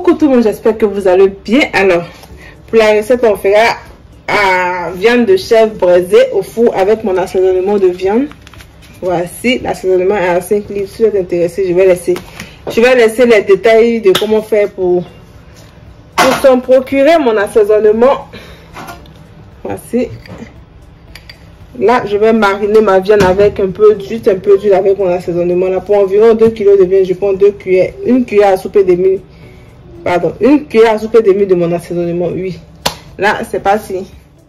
Coucou tout le monde, j'espère que vous allez bien. Alors, pour la recette, on fera viande de chèvre braisée au four avec mon assaisonnement de viande. Voici, l'assaisonnement est à 5 litres. Si vous êtes intéressé, je vais laisser les détails de comment faire pour s'en procurer mon assaisonnement. Voici. Là, je vais mariner ma viande avec un peu d'huile avec mon assaisonnement. Là, pour environ 2 kg de viande, je prends 2 cuillères, une cuillère à soupe et demie. Pardon, une cuillère à soupe et demie de mon assaisonnement. Oui. Là, c'est parti.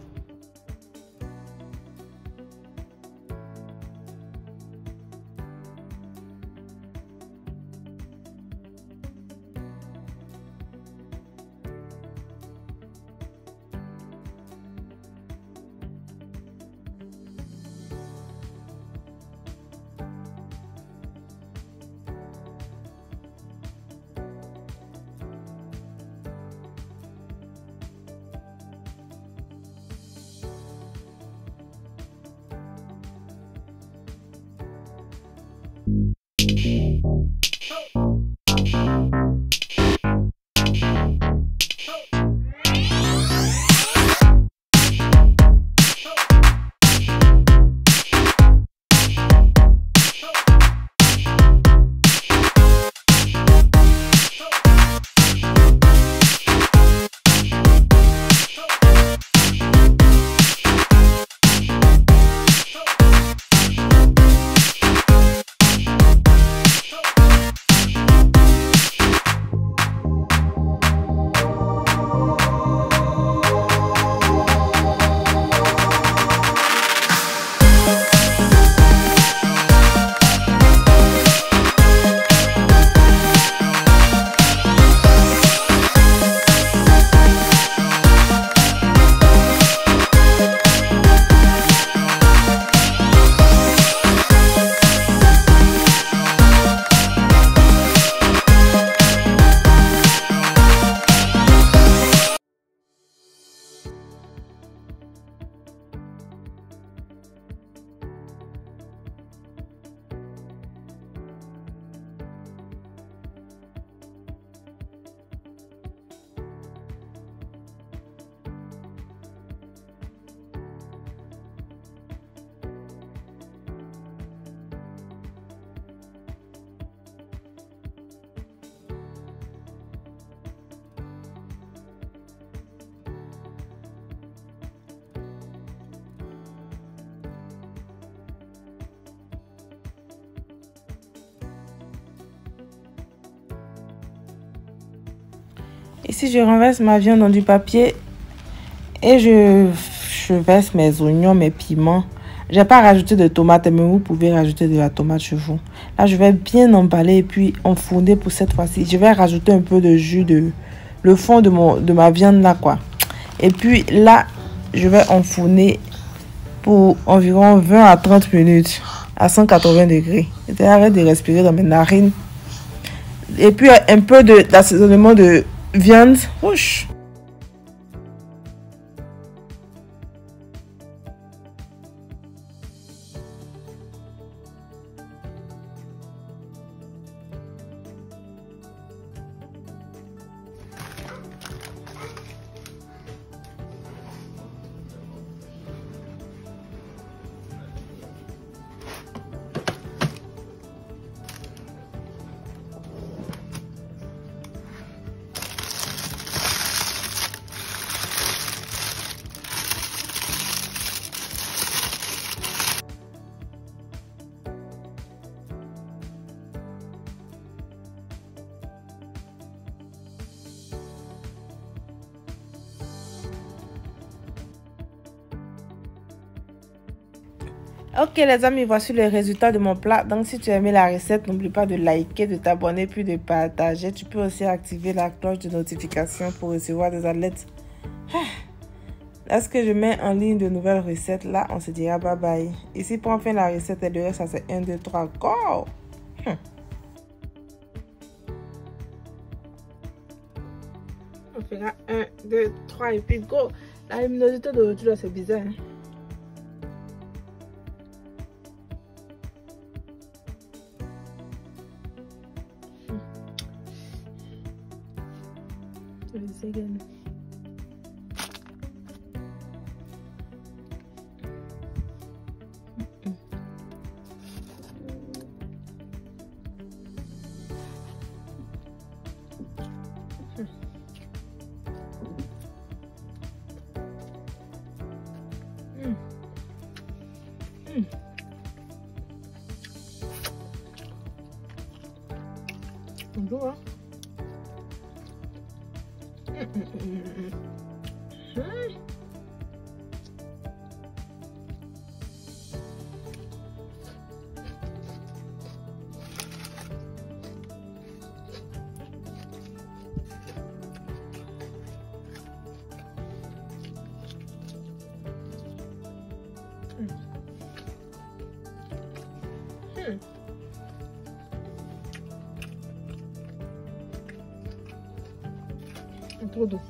Ici, je renverse ma viande dans du papier et je verse mes oignons, mes piments. Je n'ai pas rajouté de tomates, mais vous pouvez rajouter de la tomate chez vous. Là, je vais bien emballer et puis enfourner pour cette fois-ci. Je vais rajouter un peu de jus, le fond de ma viande là, quoi. Et puis là, je vais enfourner pour environ 20 à 30 minutes à 180 degrés. J'arrête de respirer dans mes narines. Et puis un peu d'assaisonnement de viande. Ouch. Ok les amis, voici le résultat de mon plat. Donc si tu as aimé la recette, n'oublie pas de liker, de t'abonner puis de partager. Tu peux aussi activer la cloche de notification pour recevoir des alertes. Lorsque je mets en ligne de nouvelles recettes, là on se dira bye bye. Ici pour enfin la recette et le reste, ça c'est 1, 2, 3, go. On fera 1, 2, 3 et puis go. La luminosité d'aujourd'hui là c'est bizarre. Again. Bonjour. Trop doux.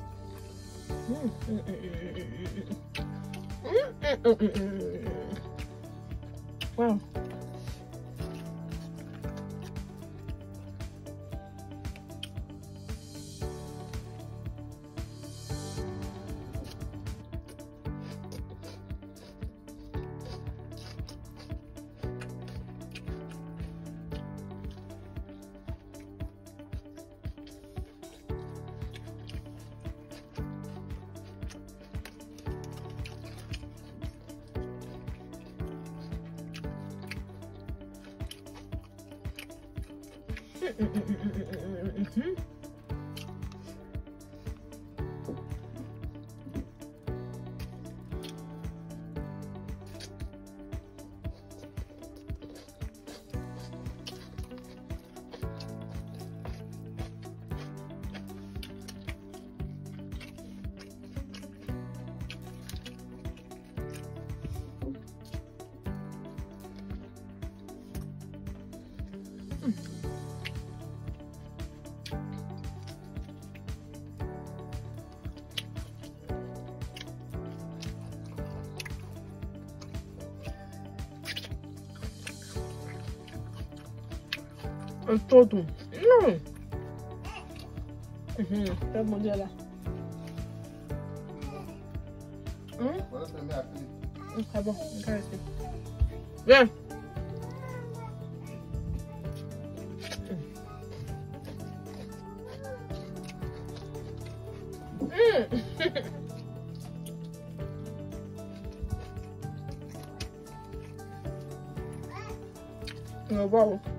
Wow. Un todo. Tá bom dia lá. Tá bom, não quero assim. Vem. Não, vamos.